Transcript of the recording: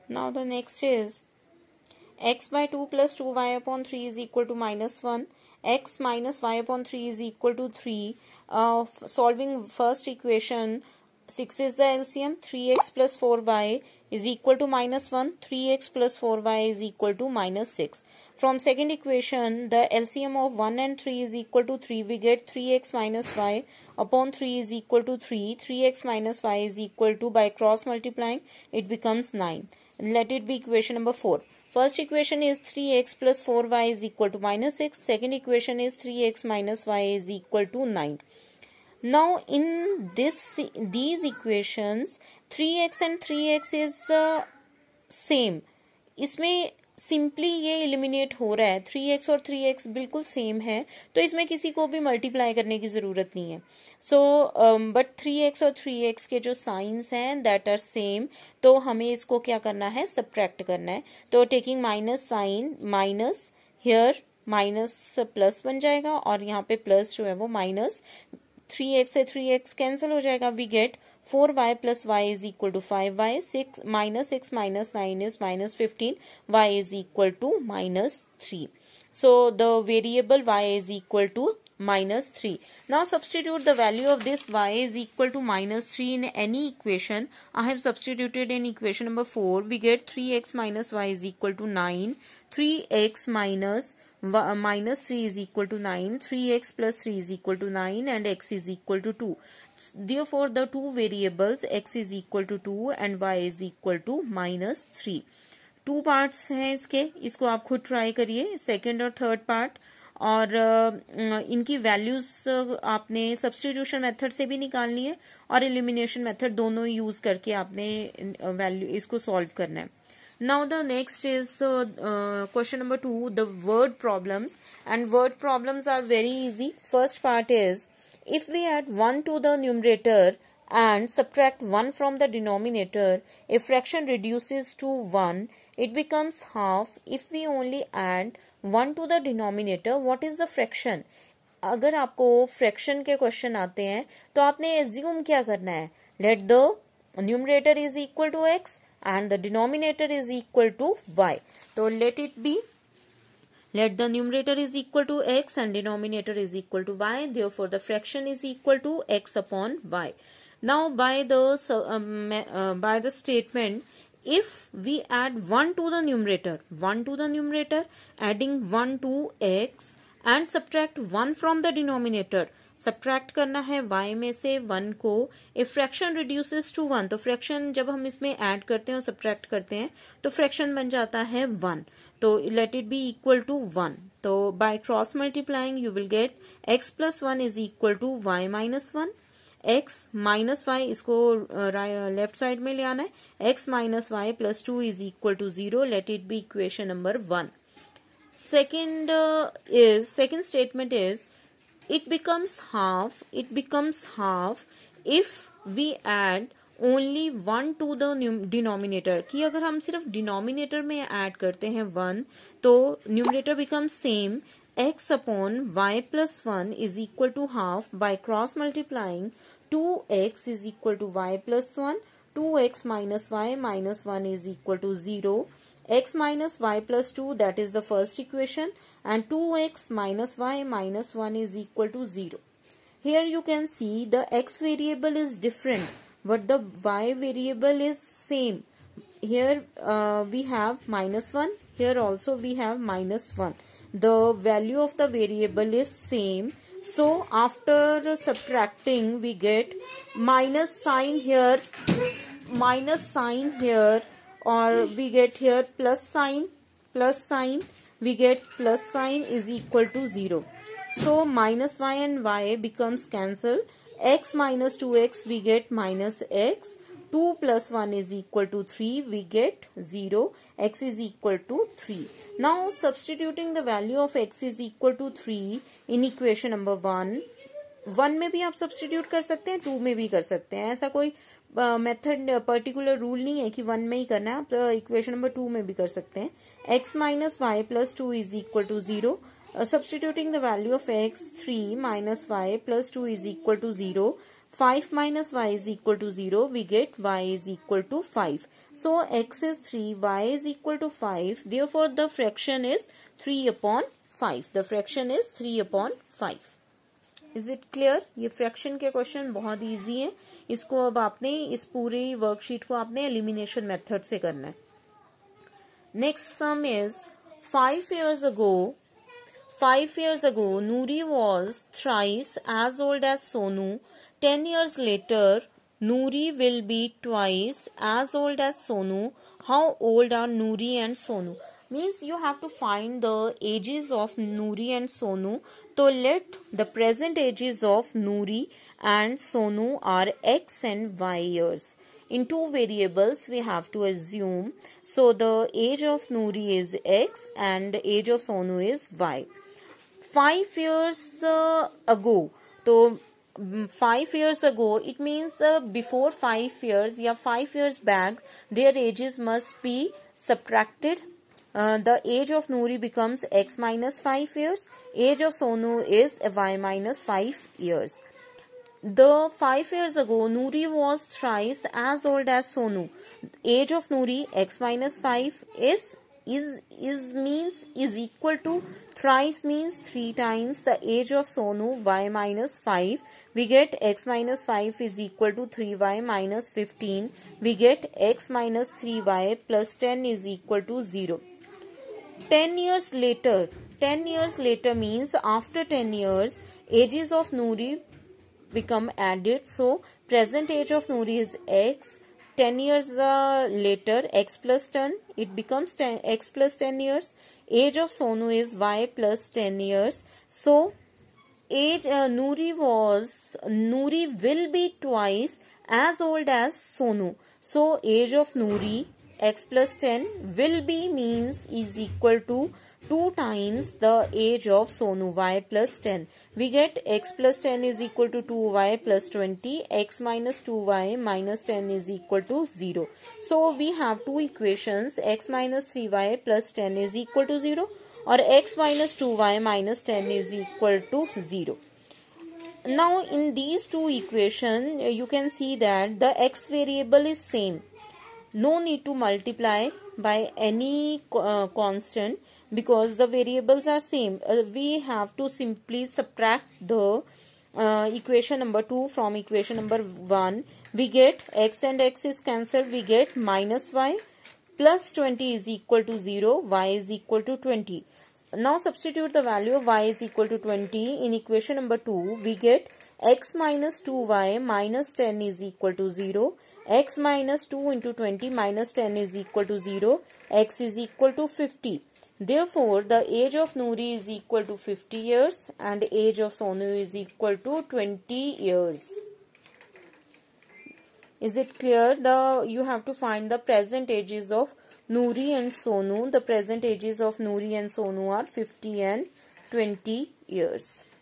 Now the next is x by 2 plus 2y upon 3 is equal to minus 1. X minus y upon 3 is equal to 3. Solving first equation, 6 is the LCM. 3x plus 4y is equal to minus 1. 3x plus 4y is equal to minus 6. From second equation, the LCM of 1 and 3 is equal to 3. We get 3x minus y upon 3 is equal to 3. 3x minus y is equal to, by cross multiplying, it becomes 9. Let it be equation number 4. First equation is 3x plus 4y is equal to minus 6. Second equation is 3x minus y is equal to 9. Now in these equations 3x and 3x is same. इसमें simply ये eliminate हो रहा है. 3x और 3x बिल्कुल same है, तो इसमें किसी को भी मल्टीप्लाई करने की जरूरत नहीं है. सो बट 3x और 3x के जो साइंस हैं दैट आर सेम, तो हमें इसको क्या करना है, सब्ट्रैक्ट करना है. तो taking minus sign, minus here minus plus बन जाएगा और यहाँ पे प्लस जो है वो माइनस. 3x से 3x कैंसिल हो जाएगा. We get 4y plus y is equal to 5y. 6 minus 9 is minus 15. Y is equal to minus 3. So the variable y is equal to minus 3. Now substitute the value of this y is equal to minus 3 in any equation. I have substituted in equation number 4. We get 3x minus y is equal to 9. 3x minus 3 is equal to 9. 3x plus 3 is equal to 9 and x is equal to 2. Therefore, the two variables x is equal to 2 and y is equal to minus 3. 2 parts हैं इसके, इसको आप खुद try करिए, second और third part. और इनकी values आपने सब्स्टिट्यूशन मेथड से भी निकालनी है और एलिमिनेशन मेथड, दोनों यूज करके आपने वैल्यू इसको सॉल्व करना है. Now the next is question number 2, the word problems, and word problems are very easy. First part is, if we add 1 to the numerator and subtract 1 from the denominator, a fraction reduces to 1, it becomes half. If we only add 1 to the denominator, what is the fraction? अगर आपको fraction के question आते हैं तो आपने assume क्या करना है, let the numerator is equal to x and the denominator is equal to y. So let it be, let the numerator is equal to x and denominator is equal to y. Therefore the fraction is equal to x upon y. Now by the statement, if we add 1 to the numerator, adding 1 to x and subtract 1 from the denominator, subtract करना है y में से 1 को. If fraction reduces to 1, तो fraction जब हम इसमें add करते हैं और सब्ट्रैक्ट करते हैं तो फ्रैक्शन बन जाता है 1. तो let it be equal to 1. तो by cross multiplying you will get x plus 1 is equal to y minus 1. x minus Y, इसको लेफ्ट साइड में ले आना है. x minus Y plus 2 is equal to 0. Let it be equation number 1. Second statement is, it becomes half if we add only 1 to the denominator. कि अगर हम सिर्फ denominator में ऐड करते हैं 1 तो numerator becomes same. x upon y plus 1 is equal to half. By cross multiplying, 2x is equal to y plus 1. 2x minus y minus 1 is equal to 0. x minus y plus 2, that is the first equation, and 2x minus y minus 1 is equal to 0. Here you can see the x variable is different, but the y variable is same. Here we have minus 1, here also we have minus 1. The value of the variable is same. So after subtracting we get minus sign here, or we get here plus sign, we get plus sign is equal to 0. So minus y and y becomes cancelled. X minus 2x we get minus x. 2 plus 1 is equal to 3, we get 0. X is equal to 3. Now substituting the value of x is equal to 3 in equation number 1. 1 में भी आप substitute कर सकते हैं, 2 में भी कर सकते हैं. ऐसा कोई मेथड पर्टिकुलर रूल नहीं है कि 1 में ही करना है, आप इक्वेशन नंबर 2 में भी कर सकते हैं. x minus Y plus 2 is equal to 0. Substituting the value of x, 3 minus y plus 2 is equal to 0. 5 minus y is equal to 0. We get y is equal to 5. So x is 3, y is equal to 5. Therefore, the fraction is 3 upon 5. The fraction is 3 upon 5. Is it clear? ये fraction के question बहुत easy है. इसको अब आपने इस पूरी worksheet को आपने एलिमिनेशन मेथड से करना है. Next sum is 5 years ago, Noori was thrice as old as Sonu. 10 years later, Noori will be twice as old as Sonu. How old are Noori and Sonu? Means you have to find the ages of Noori and Sonu. So let the present ages of Noori and Sonu are x and y years. In two variables we have to assume. So the age of Noori is x and the age of Sonu is y. 5 years ago. So 5 years ago, it means before 5 years, yeah, 5 years back, their ages must be subtracted. The age of Noori becomes x minus 5 years. Age of Sonu is y minus 5 years. The 5 years ago, Noori was thrice as old as Sonu. Age of Noori, x minus 5 is equal to, thrice means 3 times the age of Sonu, y minus 5. We get x minus 5 is equal to 3y minus 15. We get x minus 3y plus 10 is equal to 0. 10 years later means after 10 years, ages of Noori become added. So present age of Noori is x. 10 years later, x plus 10, it becomes x plus 10 years. Age of Sonu is y plus 10 years. So age Noori will be twice as old as Sonu. So age of Noori, x plus 10, will be means is equal to 2 times the age of Sonu, y plus 10. We get x plus 10 is equal to 2y plus 20. X minus 2y minus 10 is equal to 0. So we have two equations. X minus 3y plus 10 is equal to 0. Or x minus 2y minus 10 is equal to 0. Now in these two equations, you can see that the x variable is same. No need to multiply by any constant, because the variables are same. We have to simply subtract the equation number 2 from equation number 1. We get x and x is cancelled. We get minus y plus 20 is equal to 0. Y is equal to 20. Now substitute the value of y is equal to 20 in equation number 2. We get x minus 2y minus 10 is equal to 0. X minus 2 into 20 minus 10 is equal to 0. X is equal to 50. Therefore, the age of Noori is equal to 50 years and age of Sonu is equal to 20 years. Is it clear? You have to find the present ages of Noori and Sonu. The present ages of Noori and Sonu are 50 and 20 years.